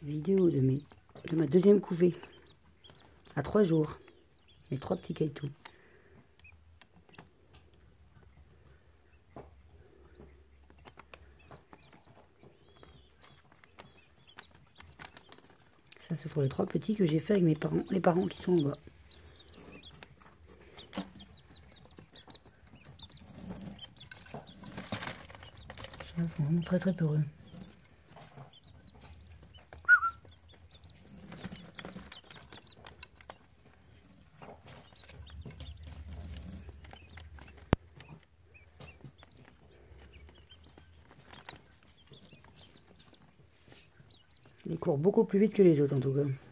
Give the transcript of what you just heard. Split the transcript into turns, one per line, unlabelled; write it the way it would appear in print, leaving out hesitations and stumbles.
vidéo de ma deuxième couvée à 3 jours. Mes 3 petits caïtous. Ça, ce sont les 3 petits que j'ai fait avec mes parents, les parents qui sont en bas. Ils sont vraiment très très peureux. Ils courent beaucoup plus vite que les autres en tout cas.